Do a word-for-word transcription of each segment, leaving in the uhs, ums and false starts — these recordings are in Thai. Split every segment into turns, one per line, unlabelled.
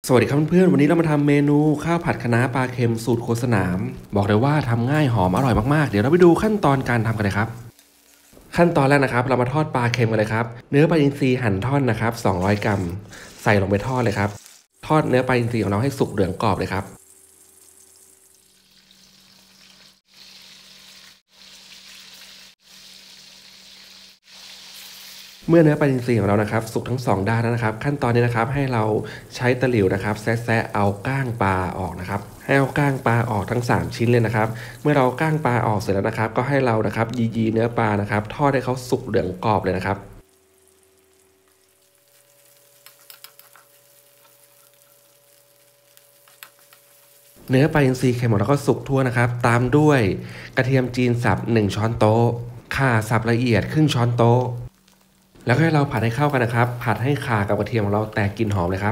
สวัสดีครับเพื่อนๆวันนี้เรามาทำเมนูข้าวผัดคะน้าปลาเค็มสูตรโคสนามบอกเลยว่าทำง่ายหอมอร่อยมากๆเดี๋ยวเราไปดูขั้นตอนการทำกันเลยครับขั้นตอนแรกนะครับเรามาทอดปลาเค็มกันเลยครับเนื้อปลาอินทรีหั่นท่อนนะครับสองร้อยกรัมใส่ลงไปทอดเลยครับทอดเนื้อปลาอินทรีของเราให้สุกเหลืองกรอบเลยครับเมื่อเนื้อปลาอินทรีของเรานะครับสุกทั้งสองด้านแล้วนะครับขั้นตอนนี้นะครับให้เราใช้ตะหลิวนะครับแซะๆเอาก้างปลาออกนะครับให้เอาก้างปลาออกทั้งสามชิ้นเลยนะครับเมื่อเราก้างปลาออกเสร็จแล้วนะครับก็ให้เรานะครับยีๆเนื้อปลานะครับทอดให้เขาสุกเหลืองกรอบเลยนะครับเนื้อปลาอินทรีเค็มของเราก็สุกทั่วนะครับตามด้วยกระเทียมจีนสับหนึ่งช้อนโต๊ะข่าสับละเอียดครึ่งช้อนโต๊ะแล้วก็ให้เราผัดให้เข้ากันนะครับผัดให้ข่ากับกระเทียมของเราแตกกลิ่นหอมเลยครับ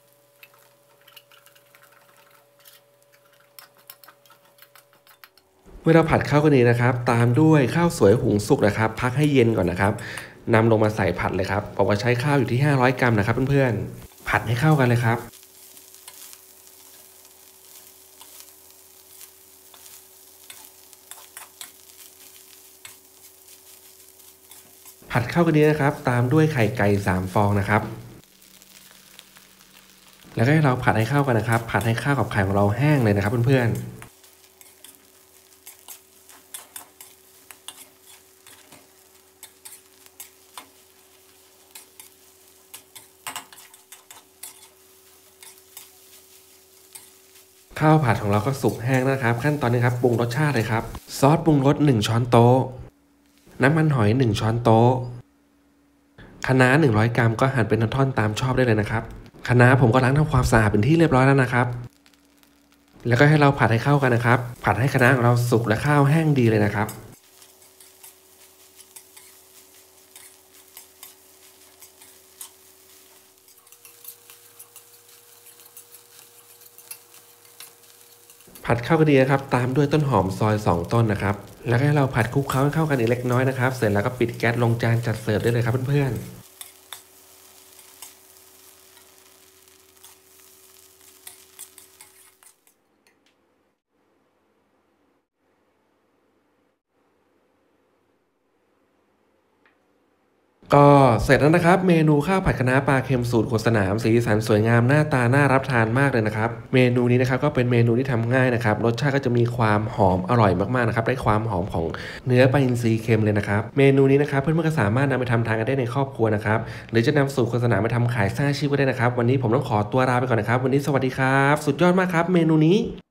เมื่อเราผัดเข้ากันดีนะครับตามด้วยข้าวสวยหุงสุกนะครับพักให้เย็นก่อนนะครับนำลงมาใส่ผัดเลยครับบอกว่าใช้ข้าวอยู่ที่ห้าร้อยกรัมนะครับเพื่อนๆผัดให้เข้ากันเลยครับผัดเข้ากันดีนะครับตามด้วยไข่ไก่สามฟองนะครับแล้วก็ให้เราผัดให้เข้ากันนะครับผัดให้ข้าวกับไข่ของเราแห้งเลยนะครับเพื่อนๆข้าวผัดของเราก็สุกแห้งนะครับขั้นตอนนี้ครับปรุงรสชาติเลยครับซอสปรุงรสหนึ่งช้อนโต๊ะน้ำมันหอยหนึ่งช้อนโต๊ะคะน้าหนึ่งร้อยกรัมก็หั่นเป็นท่อนๆตามชอบได้เลยนะครับคะน้าผมก็ล้างทำความสะอาดเป็นที่เรียบร้อยแล้วนะครับแล้วก็ให้เราผัดให้เข้ากันนะครับผัดให้คะน้าของเราสุกและข้าวแห้งดีเลยนะครับผัดเข้ากันดีนะครับตามด้วยต้นหอมซอยสองต้นนะครับแล้วก็ให้เราผัดคลุกเคล้าให้เข้ากันอีกเล็กน้อยนะครับเสร็จแล้วก็ปิดแก๊สลงจานจัดเสิร์ฟได้เลยครับเพื่อนๆก็เสร็จแล้วนะครับเมนูข้าวผัดคะน้าปลาเค็มสูตรโคสนามสีสันสวยงามหน้าตาน่ารับทานมากเลยนะครับเมนูนี้นะครับก็เป็นเมนูที่ทำง่ายนะครับรสชาติก็จะมีความหอมอร่อยมากๆนะครับได้ความหอมของเนื้อปลาอินทรีเค็มเลยนะครับเมนูนี้นะครับเพื่อนๆก็สามารถนำไปทำทานกันได้ในครอบครัวนะครับหรือจะนำสูตรโฆษณาไปทำขายสร้างอาชีพก็ได้นะครับวันนี้ผมต้องขอตัวลาไปก่อนนะครับวันนี้สวัสดีครับสุดยอดมากครับเมนูนี้